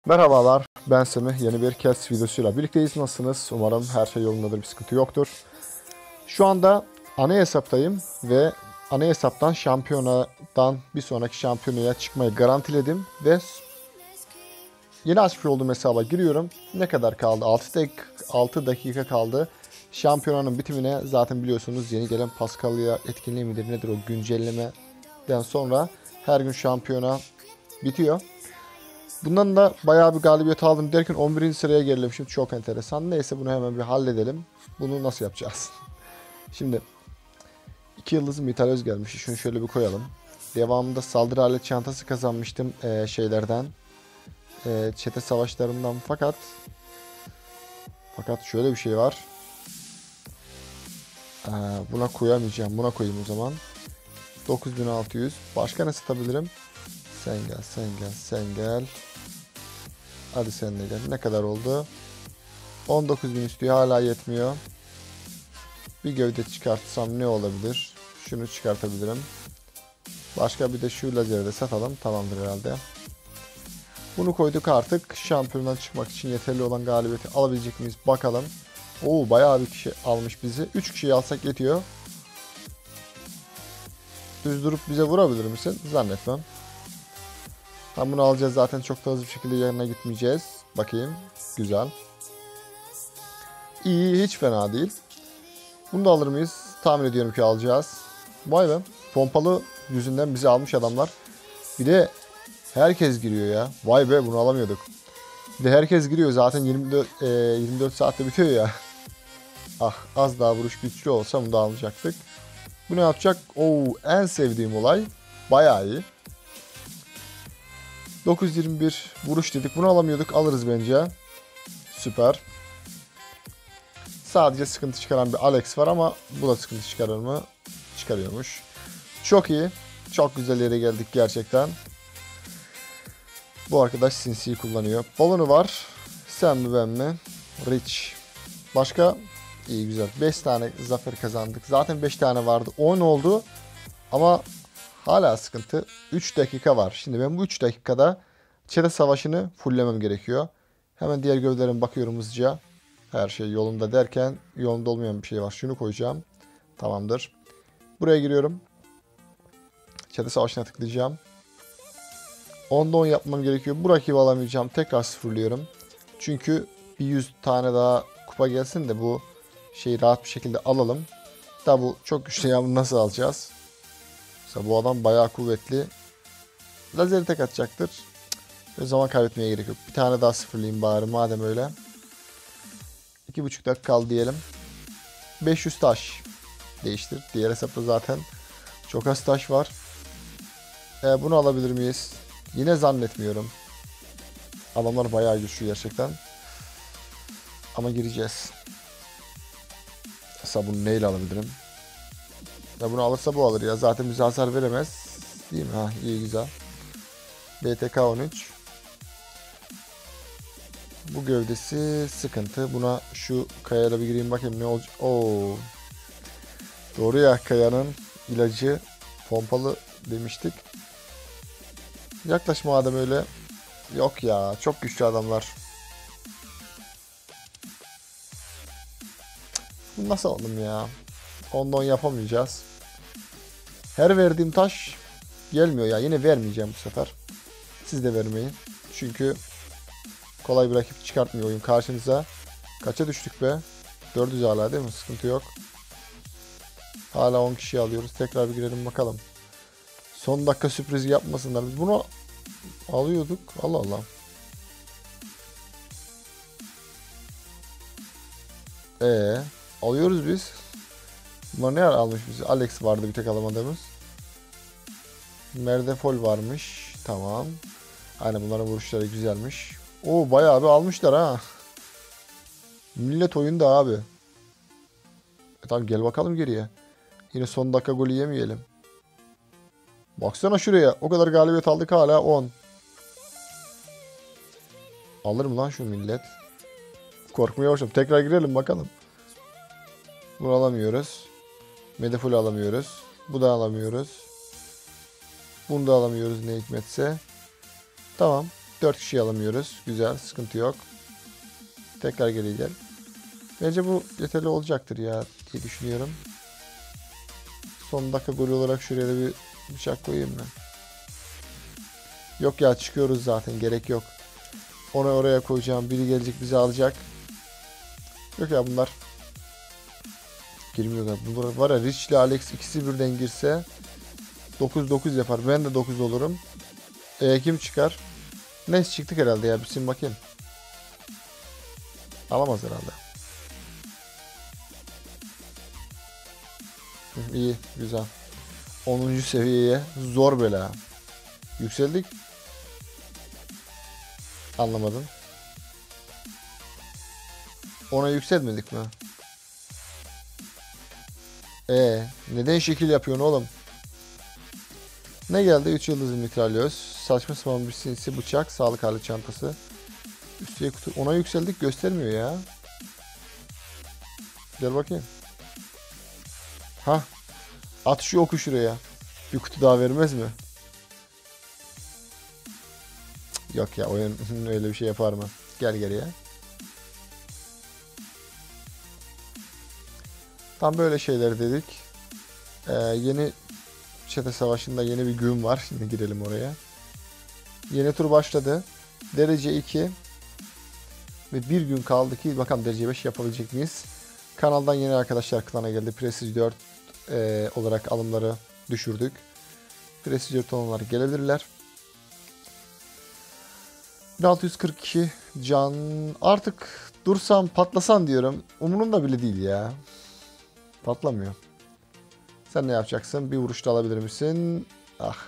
Merhabalar, ben Semih. Yeni bir Cats videosuyla birlikteyiz. Nasılsınız? Umarım her şey yolundadır, bir sıkıntı yoktur. Şu anda ana hesaptayım ve ana hesaptan şampiyonadan bir sonraki şampiyonaya çıkmayı garantiledim ve yeni açmış olduğum hesaba giriyorum. Ne kadar kaldı? 6 dakika kaldı. Şampiyonanın bitimine zaten biliyorsunuz yeni gelen Paskalya etkinliği midir nedir o güncellemeden sonra her gün şampiyona bitiyor. Bundan da bayağı bir galibiyet aldım derken 11. sıraya gerilemişim. Çok enteresan. Neyse bunu hemen bir halledelim. Bunu nasıl yapacağız? Şimdi 2 yıldızım mitoloji gelmiş. Şunu şöyle bir koyalım. Devamında saldırı alet çantası kazanmıştım şeylerden. Çete savaşlarından fakat şöyle bir şey var. Buna koyamayacağım. Buna koyayım o zaman. 9600. Başka ne satabilirim? Sen gel, sen gel, sen gel. Hadi sen de gel. Ne kadar oldu? 19.000 istiyor. Hala yetmiyor. Bir gövde çıkartsam ne olabilir? Şunu çıkartabilirim. Başka bir de şu lazeri de satalım. Tamamdır herhalde. Bunu koyduk artık. Şampiyondan çıkmak için yeterli olan galibiyeti alabilecek miyiz? Bakalım. Oo, bayağı bir kişi almış bizi. 3 kişiyi alsak yetiyor. Düz durup bize vurabilir misin? Zannetmem. Tam bunu alacağız zaten, çok da hızlı bir şekilde yanına gitmeyeceğiz. Bakayım. Güzel. İyi, hiç fena değil. Bunu da alır mıyız? Tahmin ediyorum ki alacağız. Vay be. Pompalı yüzünden bizi almış adamlar. Bir de herkes giriyor ya. Vay be, bunu alamıyorduk. Bir de herkes giriyor. Zaten 24 saatte bitiyor ya. Ah, az daha vuruş güçlü olsa bunu da alacaktık. Bu ne yapacak? Oo, en sevdiğim olay. Bayağı iyi. 921 vuruş dedik. Bunu alamıyorduk. Alırız bence. Süper. Sadece sıkıntı çıkaran bir Alex var ama bu da sıkıntı çıkarır mı? Çıkarıyormuş. Çok iyi. Çok güzel yere geldik gerçekten. Bu arkadaş sinsiyi kullanıyor. Balonu var. Sen mi ben mi? Rich. Başka? İyi, güzel. 5 tane zafer kazandık. Zaten 5 tane vardı. 10 oldu. Ama hala sıkıntı. 3 dakika var. Şimdi ben bu 3 dakikada çete savaşını fulllemem gerekiyor. Hemen diğer gövdelerime bakıyorum hızlıca. Her şey yolunda derken yolunda olmayan bir şey var. Şunu koyacağım. Tamamdır. Buraya giriyorum. Çete savaşına tıklayacağım. 10'da 10 yapmam gerekiyor. Bu rakibi alamayacağım. Tekrar sıfırlıyorum. Çünkü bir 100 tane daha kupa gelsin de bu şeyi rahat bir şekilde alalım. Da bu çok güçlü ya, bunu nasıl alacağız? Mesela bu adam bayağı kuvvetli. Lazeri tek atacaktır. O zaman kaybetmeye gerek yok. Bir tane daha sıfırlayayım bari madem öyle. 2,5 dakika kaldı diyelim. 500 taş. Değiştir. Diğer hesapta zaten çok az taş var. Bunu alabilir miyiz? Yine zannetmiyorum. Adamlar bayağı güçlü gerçekten. Ama gireceğiz. Mesela bunu neyle alabilirim? Ya bunu alırsa bu alır ya. Zaten bize hasar veremez. Değil mi? Ha, iyi, güzel. BTK 13. Bu gövdesi sıkıntı. Buna şu kayayla bir gireyim bakayım ne olacak. Oo. Doğru ya, kayanın ilacı pompalı demiştik. Yaklaşma adam öyle. Yok ya, çok güçlü adamlar. Nasıl aldım ya? 10'da 10 yapamayacağız. Her verdiğim taş gelmiyor ya. Yine vermeyeceğim bu sefer. Siz de vermeyin. Çünkü kolay bir rakip çıkartmıyor oyun karşınıza. Kaça düştük be? 400 hala değil mi? Sıkıntı yok. Hala 10 kişi alıyoruz. Tekrar bir girelim bakalım. Son dakika sürprizi yapmasınlar. Biz bunu alıyorduk. Allah Allah. Alıyoruz biz. Bunlar ne almış bizi? Alex vardı bir tek alamadığımız. Merdefol varmış. Tamam. Aynen, bunların vuruşları güzelmiş. Oo, bayağı bir almışlar ha. Millet oyunda abi. Tamam, gel bakalım geriye. Yine son dakika golü yemeyelim. Baksana şuraya. O kadar galibiyet aldık, hala 10. Alır mı lan şu millet? Korkmaya başladım. Tekrar girelim bakalım. Bunu alamıyoruz. Medefol'ü alamıyoruz. Bu da alamıyoruz. Bunu da alamıyoruz ne hikmetse. Tamam. 4 kişi alamıyoruz. Güzel, sıkıntı yok. Tekrar geri gel. Bence bu yeterli olacaktır ya diye düşünüyorum. Son dakika golü olarak şuraya da bir bıçak koyayım mı? Yok ya, çıkıyoruz zaten, gerek yok. Onu oraya koyacağım. Biri gelecek bizi alacak. Yok ya, bunlar girmiyorlar. Bunlar var ya, Rich ile Alex ikisi birden girse 9-9 yapar. Ben de 9 olurum. Kim çıkar? Neyse, çıktık herhalde ya. Bir bakayım. Alamaz herhalde. İyi, güzel. 10. seviyeye zor bela. Yükseldik. Anlamadım. Ona yükselmedik mi? Neden şekil yapıyorsun oğlum? Ne geldi? 3 yıldızlı mitralyöz. Saçma sapan bir sinsi bıçak. Sağlık hali çantası. Üstüye kutu. Ona yükseldik, göstermiyor ya. Gel bakayım. Hah. At şu oku şuraya. Bir kutu daha vermez mi? Cık, yok ya, oyun öyle bir şey yapar mı? Gel geriye. Tam böyle şeyler dedik. Yeni çete savaşında yeni bir gün var. Şimdi girelim oraya. Yeni tur başladı. Derece 2. Ve bir gün kaldı ki bakalım derece 5 yapabilecek miyiz? Kanaldan yeni arkadaşlar klana geldi. Prestige 4 olarak alımları düşürdük. Prestige 4 olanlar gelebilirler. 1642 can. Artık dursam patlasan diyorum. Umurumda bile değil ya. Patlamıyor. Sen ne yapacaksın? Bir vuruşta alabilir misin? Ah.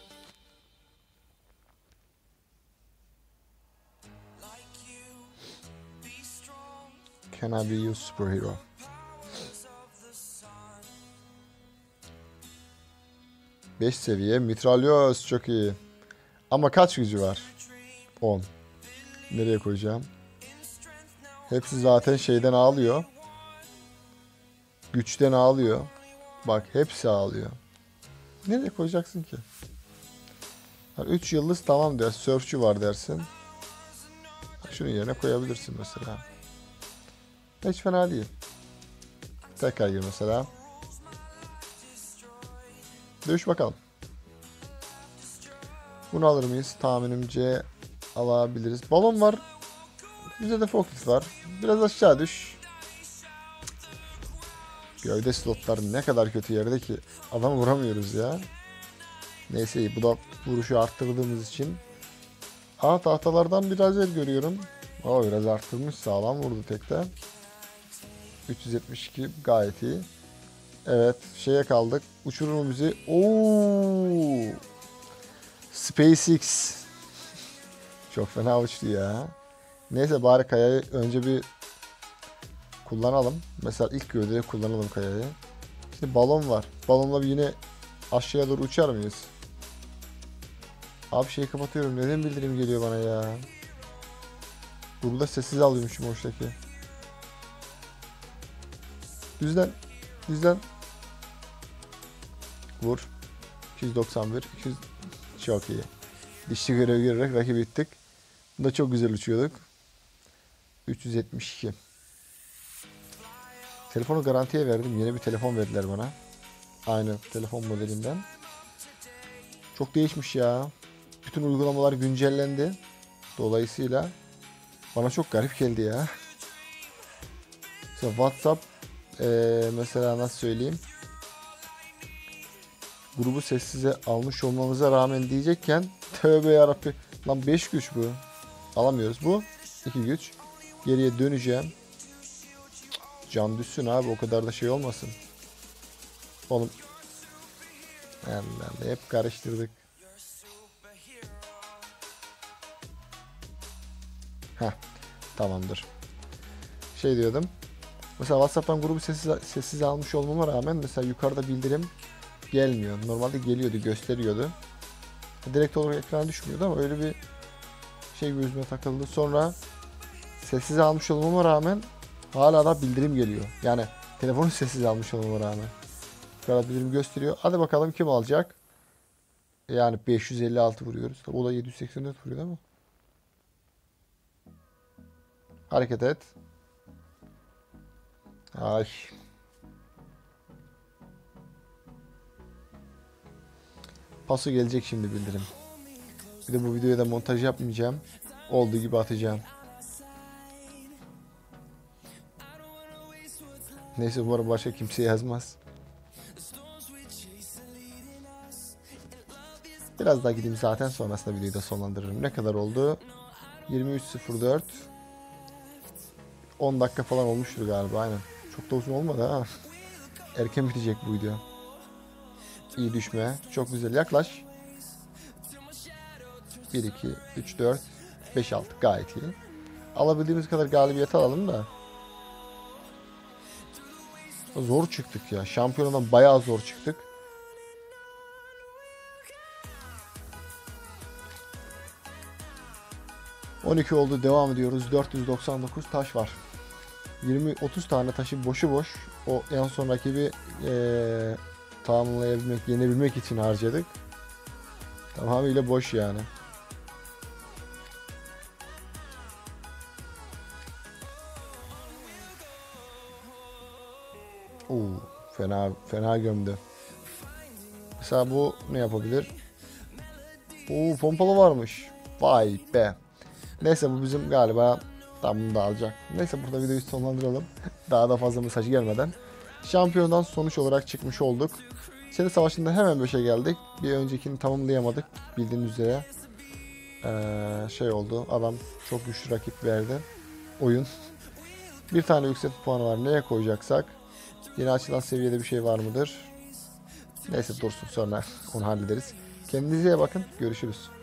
Can I be your superhero? Beş seviye mitralyöz, çok iyi. Ama kaç gücü var? 10. Nereye koyacağım? Hepsi zaten şeyden ağlıyor. Güçten ağlıyor. Bak, hepsi ağlıyor. Nereye koyacaksın ki? 3 yıldız tamam der. Surfçü var dersin. Şunun yerine koyabilirsin mesela. Hiç fena değil. Tekrar gir mesela. Dövüş bakalım. Bunu alır mıyız? Tahminimce alabiliriz. Balon var. Bizde de forklift var. Biraz aşağı düş. Gövde slotlar ne kadar kötü yerde ki. Adamı vuramıyoruz ya. Neyse, iyi. Bu da vuruşu arttırdığımız için. Tahtalardan biraz el görüyorum. Biraz arttırmış. Sağlam vurdu tekte. 372 gayet iyi. Evet, şeye kaldık. Uçurur mu bizi? SpaceX. Çok fena uçtu ya. Neyse, bari kayayı önce bir kullanalım. Mesela ilk gövdeye kullanalım kayayı. Şimdi balon var. Balonla bir yine aşağıya doğru uçar mıyız? Abi şeyi kapatıyorum. Neden bildirim geliyor bana ya? Burada sessiz alıyormuşum hoştaki. Düzlen. Düzlen. Vur. 291. 200. Çok iyi. Dişli görevi görerek rakibi ittik. Bunda çok güzel uçuyorduk. 372. Telefonu garantiye verdim. Yeni bir telefon verdiler bana. Aynı telefon modelinden. Çok değişmiş ya. Bütün uygulamalar güncellendi. Dolayısıyla bana çok garip geldi ya. Mesela WhatsApp mesela nasıl söyleyeyim? Grubu sessize almış olmamıza rağmen diyecekken tövbe yarabbi. Lan 5 güç bu. Alamıyoruz. Bu 2 güç. Geriye döneceğim. Can düşsün abi, o kadar da şey olmasın. Oğlum. Allah, hep karıştırdık. Heh, tamamdır. Şey diyordum. Mesela WhatsApp'tan grubu sessiz almış olmama rağmen mesela yukarıda bildirim gelmiyor. Normalde geliyordu, gösteriyordu. Direkt olarak ekrana düşmüyordu ama öyle bir şey gözüme takıldı. Sonra sessiz almış olmama rağmen hala da bildirim geliyor. Yani telefonu sessiz almış olmama rağmen. Yukarıda bildirim gösteriyor. Hadi bakalım kim alacak? Yani 556 vuruyoruz. O da 784 vuruyor ama. Hareket et. Ay. Paso gelecek şimdi bildirim. Bir de bu videoya da montaj yapmayacağım. Olduğu gibi atacağım. Neyse umarım başka kimse yazmaz. Biraz daha gideyim zaten sonrasında videoyu da sonlandırırım. Ne kadar oldu? 23.04. 10 dakika falan olmuştur galiba aynen. Çok da uzun olmadı ha. Erken bitecek bu video. İyi düşme. Çok güzel yaklaş. 1, 2, 3, 4, 5, 6 gayet iyi. Alabildiğimiz kadar galibiyet alalım da. Zor çıktık ya. Şampiyonadan bayağı zor çıktık. ...12 oldu. Devam ediyoruz. 499 taş var. 20-30 tane taşı boşu boş. O en son rakibi tamamlayabilmek, yenebilmek için harcadık. Tamamıyla boş yani. Fena fena gömdü. Mesela bu ne yapabilir? Pompalı varmış. Vay be. Neyse bu bizim galiba tam bunu da alacak. Neyse burada videoyu sonlandıralım. Daha da fazla mesaj gelmeden. Şampiyondan sonuç olarak çıkmış olduk. Seri savaşında hemen 5'e geldik. Bir öncekini tamamlayamadık. Bildiğiniz üzere. Şey oldu. Adam çok güçlü rakip verdi. Oyun. Bir tane yükseltme puanı var. Neye koyacaksak. Yeni açılan seviyede bir şey var mıdır? Neyse dursun, sonra onu hallederiz. Kendinize iyi bakın. Görüşürüz.